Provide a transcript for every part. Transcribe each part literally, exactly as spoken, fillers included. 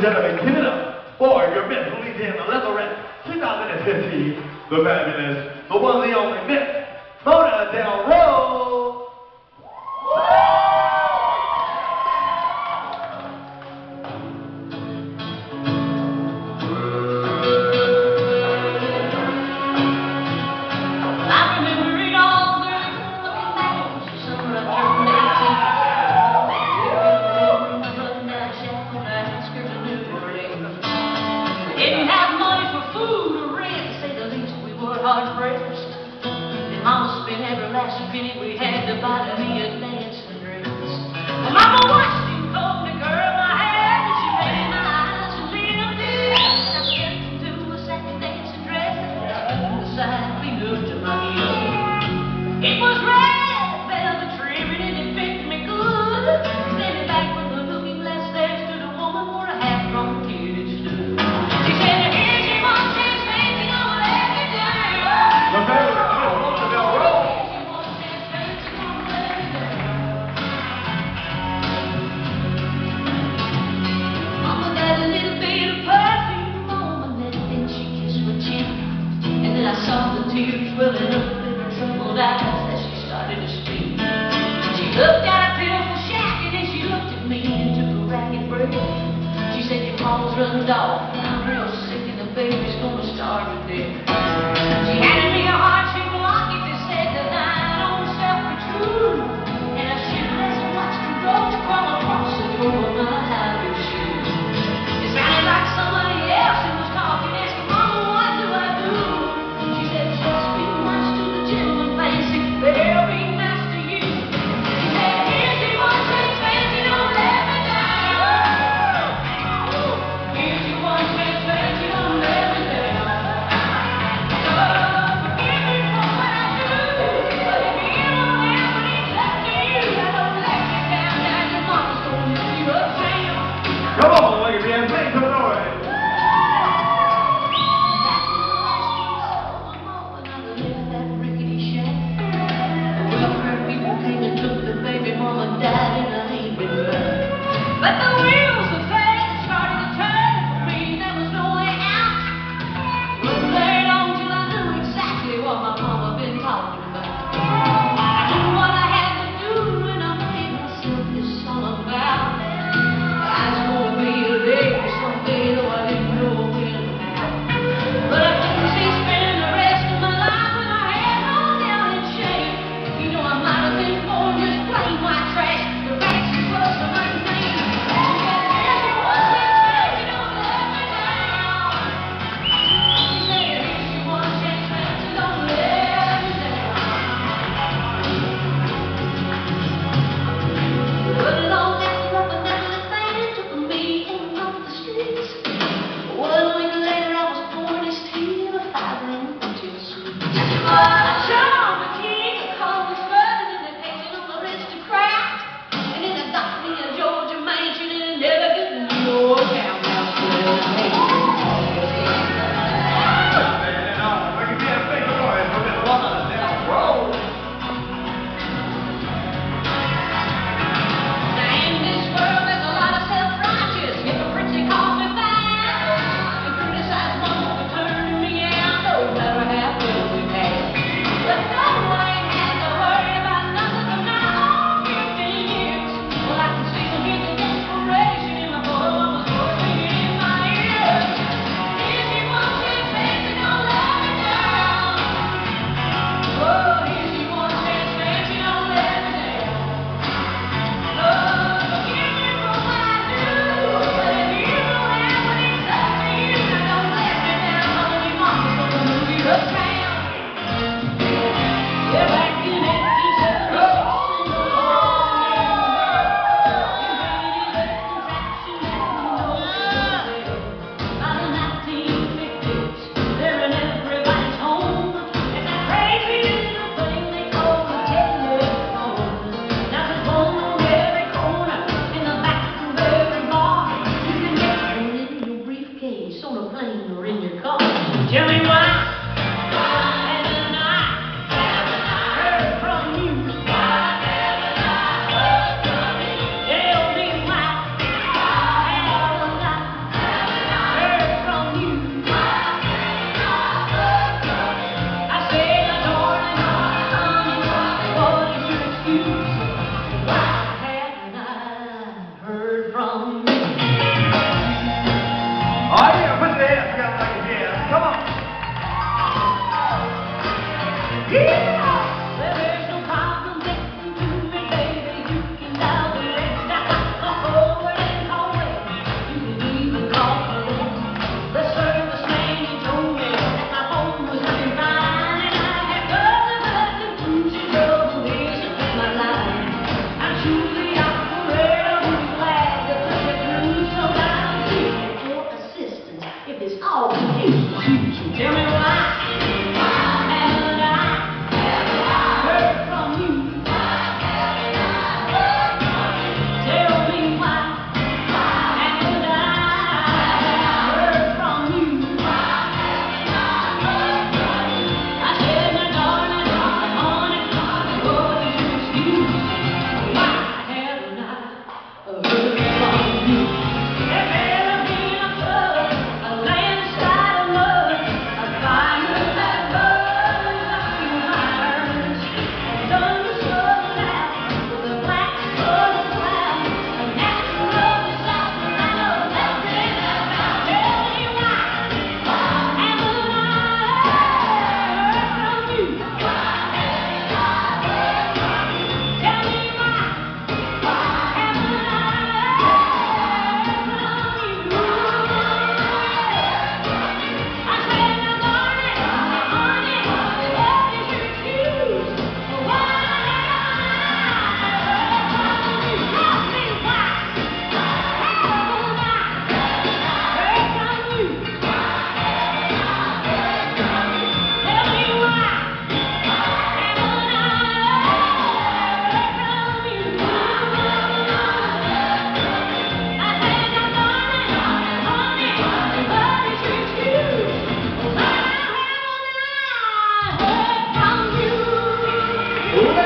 gentlemen, give it up for your Miss Louisiana Leatherette twenty fifteen, the fabulous, the one and the only Miss Mona Del Rose. Didn't have money for food or rent, to say the least. We were hard pressed. And Mama spent every last penny we had to buy me a dancing dress. Well, Mama watched him comb the girl my hair, and she made my eyes a little dim. I stepped into a satin dancing dress, the side cleaned up to my heel. It was red velvet trim, and it fit me good. Standing back from the looking glass, there stood a woman for a half-grown kid and stood. Tears welling up in her troubled eyes as she started to speak. She looked at a pitiful shack and then she looked at me and took a ragged breath. She said, your mama's run off and I'm real sick and the baby's gonna starve to death. She handed me a heart-shaped locket that said that thine own self be true. And I shivered as I watched the roach crawl across the floor of my high-heel shoes. It sounded like somebody else who was talking, asking, Mama, what do I do? Here's your one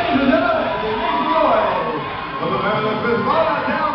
Ladies and gentlemen, make noise for the fabulous Miss Mona Del